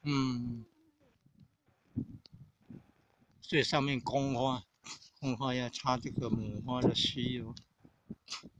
嗯，最上面公花，公花要插这个母花的须油。